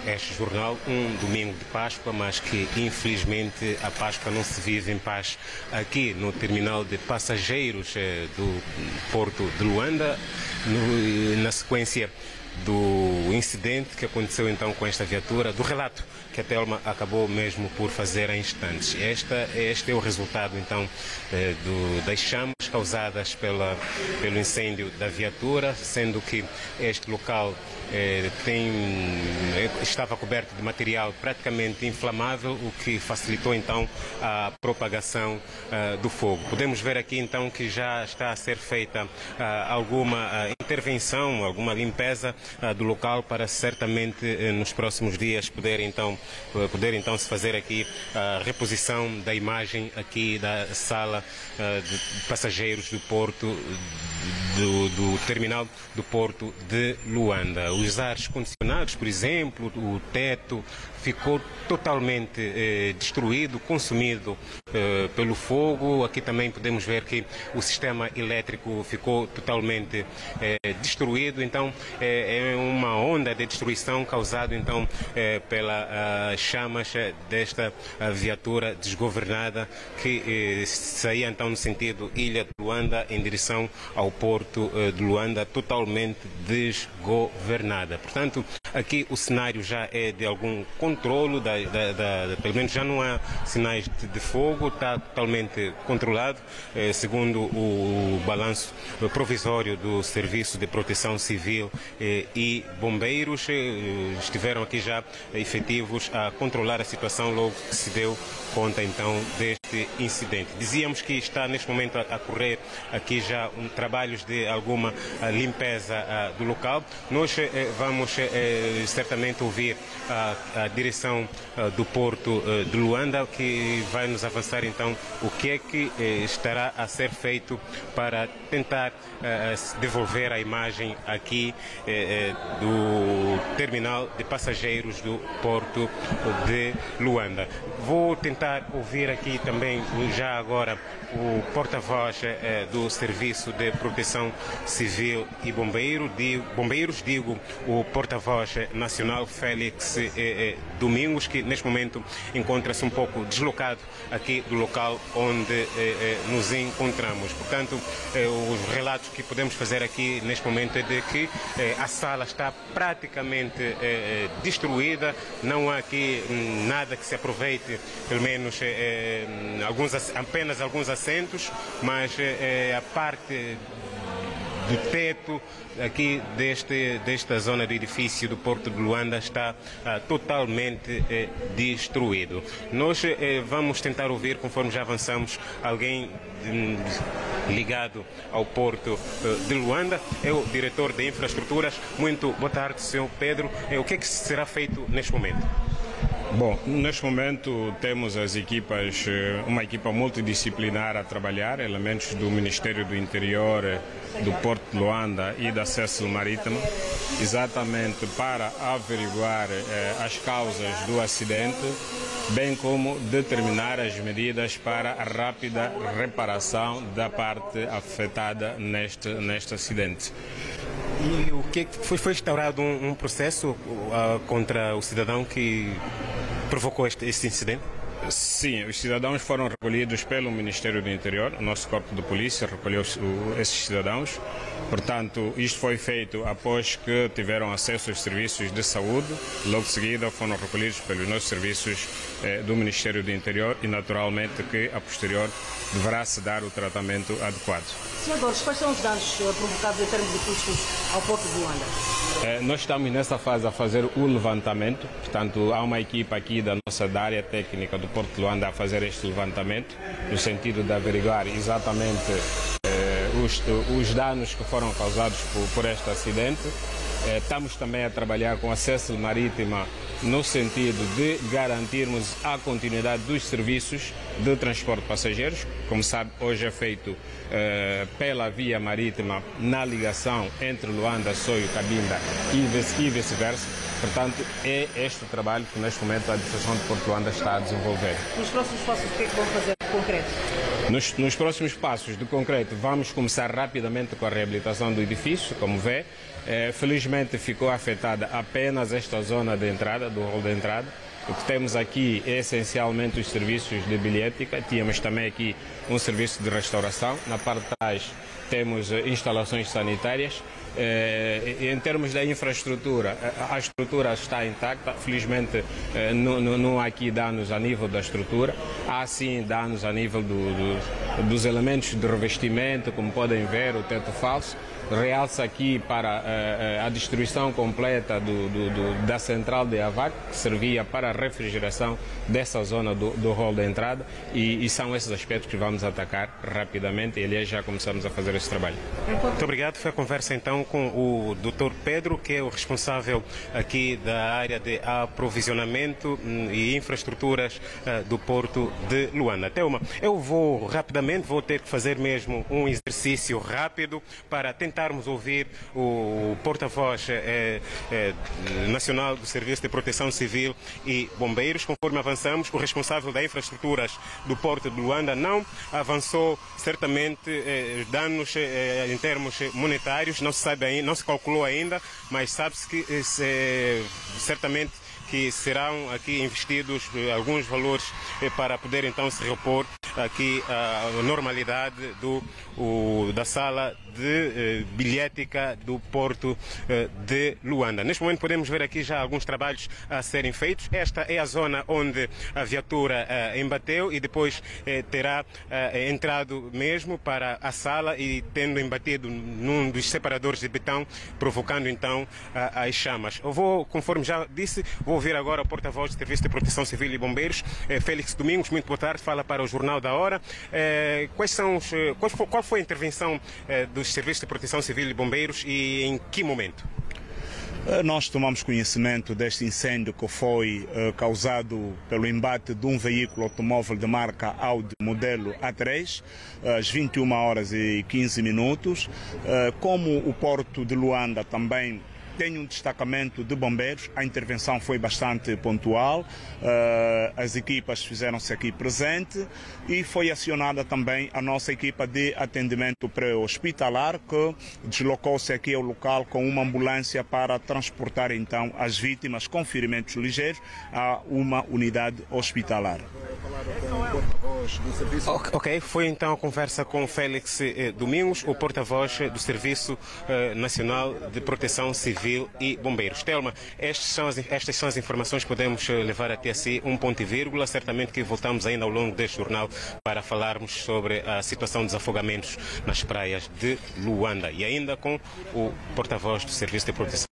este jornal um domingo de Páscoa, mas que infelizmente a Páscoa não se vive em paz aqui no terminal de passageiros do Porto de Luanda, na sequência do incidente que aconteceu então com esta viatura, do relato que a Telma acabou mesmo por fazer há instantes. Este é o resultado então das chamas causadas pelo incêndio da viatura, sendo que este local estava coberto de material praticamente inflamável, o que facilitou então a propagação do fogo. Podemos ver aqui então que já está a ser feita alguma intervenção, alguma limpeza do local para certamente nos próximos dias poder então se fazer aqui a reposição da imagem aqui da sala de passageiros do Porto, do terminal do Porto de Luanda. Os ares condicionados, por exemplo, o teto ficou totalmente destruído, consumido pelo fogo. Aqui também podemos ver que o sistema elétrico ficou totalmente destruído. Então é uma onda de destruição causada então pelas chamas desta viatura desgovernada que saía então no sentido Ilha de Luanda em direção ao Porto de Luanda, totalmente desgovernada. Portanto, aqui o cenário já é de algum controlo, pelo menos já não há sinais de fogo, está totalmente controlado, segundo o balanço provisório do Serviço de Proteção Civil e Bombeiros. Estiveram aqui já efetivos a controlar a situação logo que se deu conta então deste incidente. Dizíamos que está neste momento a correr aqui já trabalhos de alguma limpeza do local. Nós vamos certamente ouvir a direção do Porto de Luanda, que vai nos avançar então o que é que estará a ser feito para tentar devolver a imagem aqui do terminal de passageiros do Porto de Luanda. Vou tentar ouvir aqui também já agora o porta-voz do Serviço de Proteção Civil e Bombeiros, o porta-voz nacional Félix Domingos, que neste momento encontra-se um pouco deslocado aqui do local onde nos encontramos. Portanto, os relatos que podemos fazer aqui neste momento é de que a sala está praticamente destruída, não há aqui nada que se aproveite, pelo menos apenas alguns assentos, mas a parte do teto aqui desta zona do edifício do Porto de Luanda está totalmente destruído. Nós vamos tentar ouvir, conforme já avançamos, alguém ligado ao Porto de Luanda. É o diretor de infraestruturas. Muito boa tarde, Sr. Pedro. O que é que será feito neste momento? Bom, neste momento temos uma equipa multidisciplinar a trabalhar, elementos do Ministério do Interior, do Porto de Luanda e da Cécil Marítima, exatamente para averiguar as causas do acidente, bem como determinar as medidas para a rápida reparação da parte afetada neste acidente. E o que foi instaurado um processo contra o cidadão que provocou este incidente? Sim, os cidadãos foram recolhidos pelo Ministério do Interior, o nosso corpo de polícia recolheu esses cidadãos. Portanto, isto foi feito após que tiveram acesso aos serviços de saúde. Logo de seguida foram recolhidos pelos nossos serviços do Ministério do Interior e, naturalmente, que a posterior deverá-se dar o tratamento adequado. Senadores, quais são os danos provocados em termos de custos ao Porto de Luanda? Nós estamos nessa fase a fazer o levantamento, portanto, há uma equipa aqui da área técnica do Porto de Luanda a fazer este levantamento, no sentido de averiguar exatamente os danos que foram causados por este acidente. Estamos também a trabalhar com a Cécil Marítima no sentido de garantirmos a continuidade dos serviços de transporte de passageiros. Como sabe, hoje é feito pela via marítima na ligação entre Luanda, Soio, Cabinda e vice-versa. Portanto, é este o trabalho que neste momento a Administração de Porto de Luanda está a desenvolver. Nos próximos passos, o que é que vão fazer de concreto? Nos próximos passos de concreto, vamos começar rapidamente com a reabilitação do edifício, como vê. Felizmente ficou afetada apenas esta zona de entrada, do hall de entrada. O que temos aqui é essencialmente os serviços de bilhética. Tínhamos também aqui um serviço de restauração. Na parte de trás temos instalações sanitárias. Em termos da infraestrutura, a estrutura está intacta. Felizmente não há aqui danos a nível da estrutura. Há sim danos a nível dos elementos de revestimento, como podem ver, o teto falso. Realça aqui para a destruição completa da central de AVAC, que servia para a refrigeração dessa zona do hall de entrada, e são esses aspectos que vamos atacar rapidamente, e aliás já começamos a fazer esse trabalho. Muito obrigado. Foi a conversa então com o Dr. Pedro, que é o responsável aqui da área de aprovisionamento e infraestruturas do Porto de Luanda. Telma, eu vou ter que fazer mesmo um exercício rápido para tentarmos ouvir o porta-voz nacional do Serviço de Proteção Civil e Bombeiros. Conforme avançamos, o responsável das infraestruturas do Porto de Luanda não avançou certamente danos em termos monetários, não se sabe ainda, não se calculou ainda, mas sabe-se que certamente que serão aqui investidos alguns valores para poder então se repor aqui a normalidade da sala de bilhética do Porto de Luanda. Neste momento podemos ver aqui já alguns trabalhos a serem feitos. Esta é a zona onde a viatura embateu e depois terá entrado mesmo para a sala e tendo embatido num dos separadores de betão, provocando então as chamas. Eu vou, conforme já disse, vou ouvir agora o porta-voz do Serviço de Proteção Civil e Bombeiros, Félix Domingos. Muito boa tarde, fala para o Jornal da Hora. Qual foi a intervenção dos Serviços de Proteção Civil e Bombeiros e em que momento? Nós tomamos conhecimento deste incêndio que foi causado pelo embate de um veículo automóvel de marca Audi modelo A3, às 21h15. Como o Porto de Luanda também tem um destacamento de bombeiros, a intervenção foi bastante pontual, as equipas fizeram-se aqui presente e foi acionada também a nossa equipa de atendimento pré-hospitalar, que deslocou-se aqui ao local com uma ambulância para transportar então as vítimas com ferimentos ligeiros a uma unidade hospitalar. Ok, foi então a conversa com Félix Domingos, o porta-voz do Serviço Nacional de Proteção Civil e Bombeiros. Telma, estas são as informações que podemos levar até si, um ponto e vírgula. Certamente que voltamos ainda ao longo deste jornal para falarmos sobre a situação dos afogamentos nas praias de Luanda e ainda com o porta-voz do Serviço de Proteção